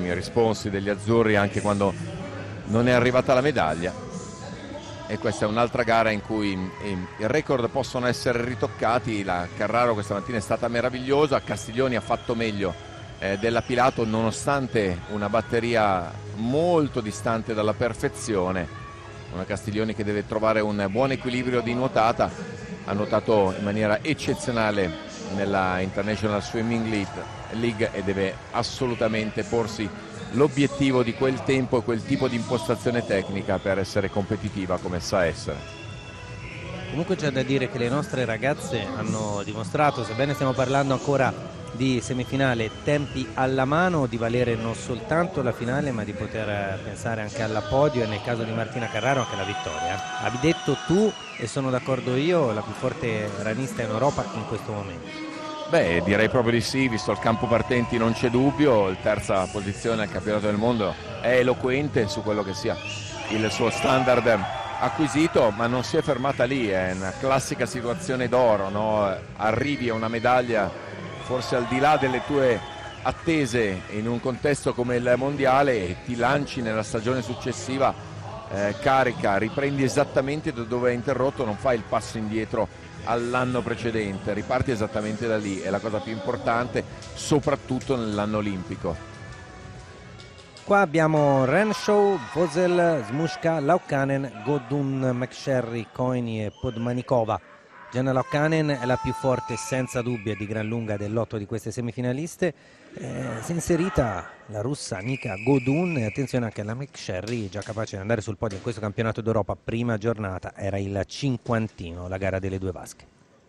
ottimi responsi degli azzurri anche quando non è arrivata la medaglia, e questa è un'altra gara in cui i record possono essere ritoccati. La Carraro questa mattina è stata meravigliosa, Castiglioni ha fatto meglio della Pilato nonostante una batteria molto distante dalla perfezione, una Castiglioni che deve trovare un buon equilibrio di nuotata. Ha nuotato in maniera eccezionale nella International Swimming League e deve assolutamente porsi l'obiettivo di quel tempo e quel tipo di impostazione tecnica per essere competitiva come sa essere. Comunque c'è da dire che le nostre ragazze hanno dimostrato, sebbene stiamo parlando ancora di semifinale, tempi alla mano, di valere non soltanto la finale ma di poter pensare anche alla podio, e nel caso di Martina Carraro anche la vittoria. Hai detto tu, e sono d'accordo io, la più forte ranista in Europa in questo momento. Beh, direi proprio di sì, visto il campo partenti non c'è dubbio, il terza posizione al campionato del mondo è eloquente su quello che sia il suo standard acquisito, ma non si è fermata lì, è una classica situazione d'oro, no? Arrivi a una medaglia forse al di là delle tue attese in un contesto come il mondiale e ti lanci nella stagione successiva carica, riprendi esattamente da dove hai interrotto, non fai il passo indietro all'anno precedente, riparti esattamente da lì, è la cosa più importante soprattutto nell'anno olimpico. Qua abbiamo Renshaw, Vosel, Smushka, Laukkanen, Godun, McSherry, Coini e Podmanikova. Jenna Laukkanen è la più forte senza dubbio e di gran lunga del lotto di queste semifinaliste. Si è inserita la russa Nika Godun, e attenzione anche alla McSherry, già capace di andare sul podio in questo campionato d'Europa. Prima giornata, era il 50°, la gara delle due vasche.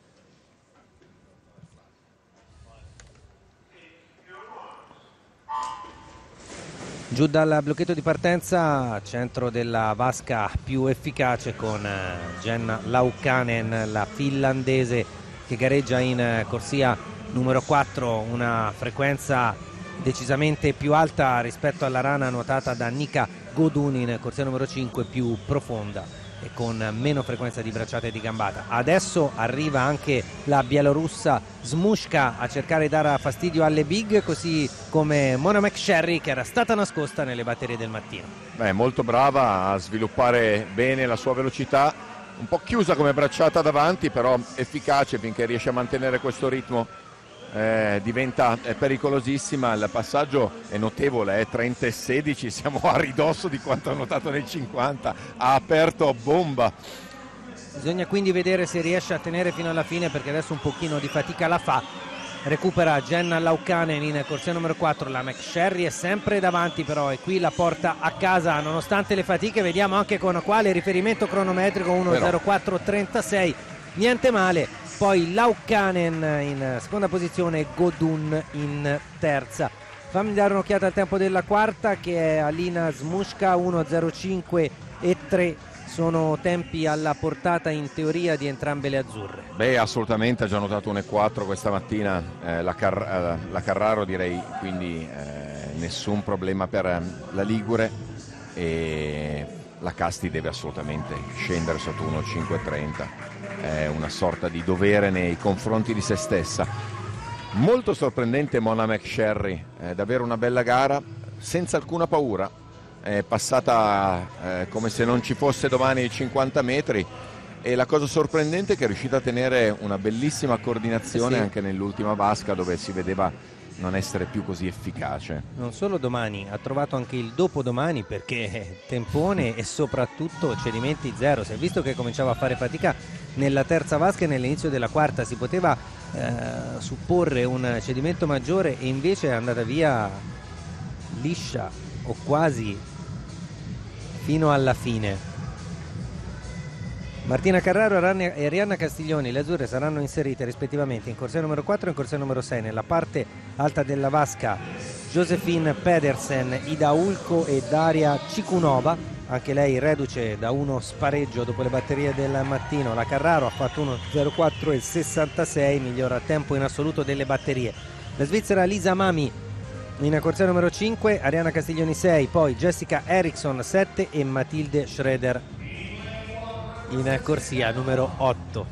Giù dal blocchetto di partenza, centro della vasca più efficace con Jenna Laukkanen, la finlandese, che gareggia in corsia numero 4, una frequenza decisamente più alta rispetto alla rana nuotata da Nika Godun in corsia numero 5, più profonda e con meno frequenza di bracciata e di gambata. Adesso arriva anche la bielorussa Smushka a cercare di dare fastidio alle big, così come Mona McSherry, che era stata nascosta nelle batterie del mattino. Beh, molto brava a sviluppare bene la sua velocità, un po' chiusa come bracciata davanti, però efficace finché riesce a mantenere questo ritmo. Diventa pericolosissima, il passaggio è notevole, 30,16, siamo a ridosso di quanto ha notato nel 50, ha aperto a bomba. Bisogna quindi vedere se riesce a tenere fino alla fine, perché adesso un pochino di fatica la fa. Recupera Jenna Laukkanen in corsia numero 4, la McSherry è sempre davanti però, e qui la porta a casa nonostante le fatiche. Vediamo anche con quale riferimento cronometrico, 1:04:36, niente male. Poi Laukkanen in seconda posizione, Godun in terza. Fammi dare un'occhiata al tempo della quarta, che è Alina Smushka, 1:05:3. Sono tempi alla portata in teoria di entrambe le azzurre. Beh, assolutamente, ha già notato 1:04 questa mattina la Carraro, direi, quindi nessun problema per la Ligure, e la Casti deve assolutamente scendere sotto 1:05:30. È una sorta di dovere nei confronti di se stessa. Molto sorprendente Mona McSherry, davvero una bella gara, senza alcuna paura, è passata come se non ci fosse domani i 50 metri, e la cosa sorprendente è che è riuscita a tenere una bellissima coordinazione anche nell'ultima vasca, dove si vedeva non essere più così efficace. Non solo domani, ha trovato anche il dopodomani, perché tempone e soprattutto cedimenti zero. Si è visto che cominciava a fare fatica nella terza vasca e nell'inizio della quarta, si poteva supporre un cedimento maggiore, e invece è andata via liscia o quasi fino alla fine. Martina Carraro e Arianna Castiglioni, le azzurre, saranno inserite rispettivamente in corsia numero 4 e in corsia numero 6. Nella parte alta della vasca Josephine Pedersen, Ida Ulko e Daria Cikunova, anche lei reduce da uno spareggio dopo le batterie del mattino. La Carraro ha fatto 1:04:66, miglior tempo in assoluto delle batterie. La svizzera Lisa Mami in corsia numero 5, Arianna Castiglioni 6, poi Jessica Eriksson 7 e Matilde Schroeder in corsia numero 8.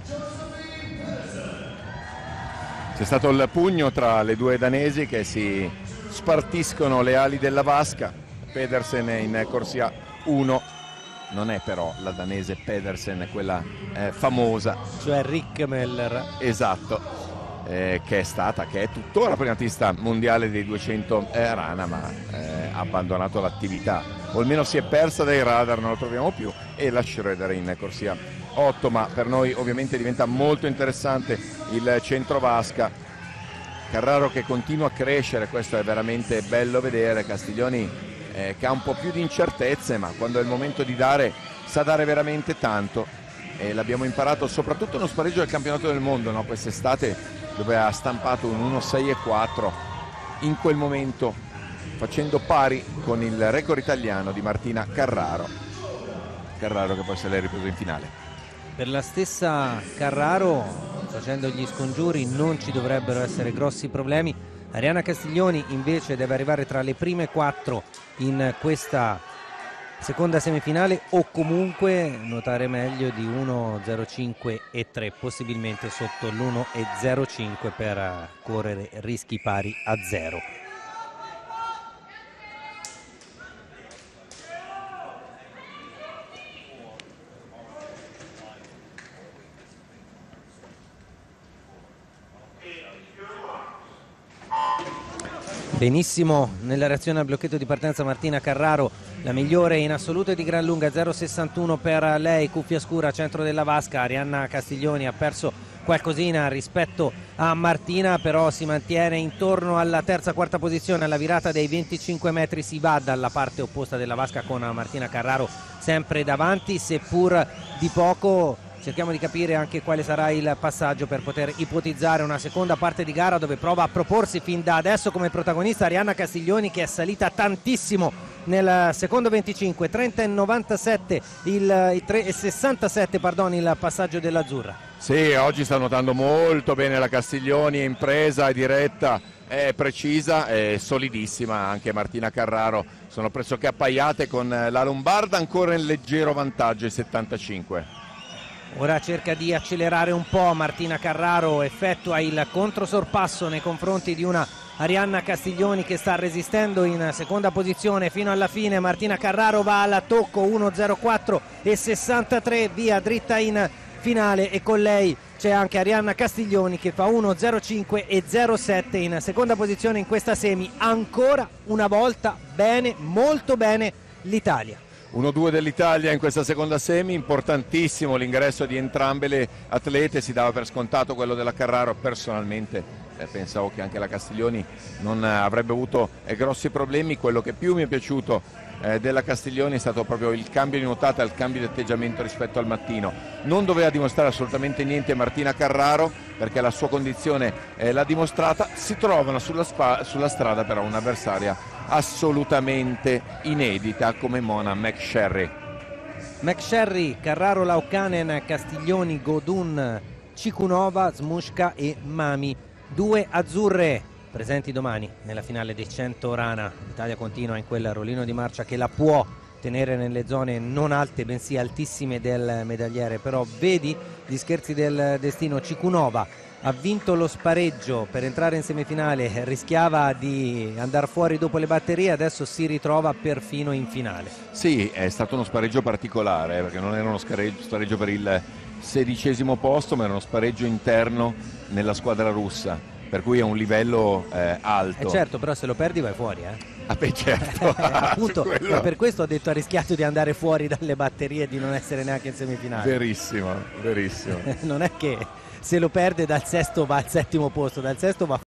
C'è stato il pugno tra le due danesi che si spartiscono le ali della vasca. Pedersen in corsia 1, non è però la danese Pedersen, quella famosa, cioè Rick Meller, esatto, che è tuttora primatista mondiale dei 200 rana, ma ha abbandonato l'attività, o almeno si è persa dai radar, non lo troviamo più, e la Schroeder in corsia 8. Ma per noi ovviamente diventa molto interessante il centro vasca. Carraro che continua a crescere, questo è veramente bello vedere. Castiglioni che ha un po' più di incertezze, ma quando è il momento di dare sa dare veramente tanto, e l'abbiamo imparato soprattutto nello spareggio del campionato del mondo, no? Quest'estate, dove ha stampato un 1.6.4 in quel momento, facendo pari con il record italiano di Martina Carraro che poi se l'è ripreso in finale. Per la stessa Carraro, facendo gli scongiuri non ci dovrebbero essere grossi problemi. Arianna Castiglioni invece deve arrivare tra le prime 4 in questa seconda semifinale, o comunque nuotare meglio di 1.05.3, possibilmente sotto l'1.05 per correre rischi pari a 0. Benissimo nella reazione al blocchetto di partenza Martina Carraro, la migliore in assoluto e di gran lunga, 0.61 per lei, cuffia scura, centro della vasca. Arianna Castiglioni ha perso qualcosina rispetto a Martina, però si mantiene intorno alla terza-quarta posizione. Alla virata dei 25 metri si va dalla parte opposta della vasca con Martina Carraro sempre davanti, seppur di poco. Cerchiamo di capire anche quale sarà il passaggio per poter ipotizzare una seconda parte di gara dove prova a proporsi fin da adesso come protagonista Arianna Castiglioni, che è salita tantissimo nel secondo 25, 30,97 67 il passaggio dell'azzurra. Sì, oggi sta nuotando molto bene la Castiglioni, è in presa, è diretta, è precisa, è solidissima. Anche Martina Carraro sono pressoché appaiate, con la lombarda ancora in leggero vantaggio, il 75. Ora cerca di accelerare un po', Martina Carraro effettua il controsorpasso nei confronti di una Arianna Castiglioni che sta resistendo in seconda posizione fino alla fine. Martina Carraro va al tocco, 1.04.63, via dritta in finale, e con lei c'è anche Arianna Castiglioni che fa 1.05.07 in seconda posizione in questa semi. Ancora una volta bene, molto bene l'Italia. 1-2 dell'Italia in questa seconda semi, importantissimo l'ingresso di entrambe le atlete. Si dava per scontato quello della Carraro, personalmente pensavo che anche la Castiglioni non avrebbe avuto grossi problemi. Quello che più mi è piaciuto della Castiglioni è stato proprio il cambio di nuotata, il cambio di atteggiamento rispetto al mattino. Non doveva dimostrare assolutamente niente Martina Carraro, perché la sua condizione l'ha dimostrata. Si trovano sulla strada però un'avversaria assolutamente inedita come Mona McSherry. Carraro, Laukkanen, Castiglioni, Godun, Cikunova, Smushka e Mami. 2 azzurre presenti domani nella finale dei 100 rana. L'Italia continua in quel rollino di marcia che la può tenere nelle zone non alte bensì altissime del medagliere, però vedi gli scherzi del destino. Cikunova ha vinto lo spareggio per entrare in semifinale, rischiava di andare fuori dopo le batterie, adesso si ritrova perfino in finale. Sì, è stato uno spareggio particolare, perché non era uno spareggio per il 16° posto, ma era uno spareggio interno nella squadra russa, per cui è un livello alto. Certo, però se lo perdi vai fuori, Ah beh, certo. Appunto, per questo ho detto ha rischiato di andare fuori dalle batterie e di non essere neanche in semifinale. Verissimo, verissimo. Non è che se lo perde dal sesto va al 7° posto, dal sesto va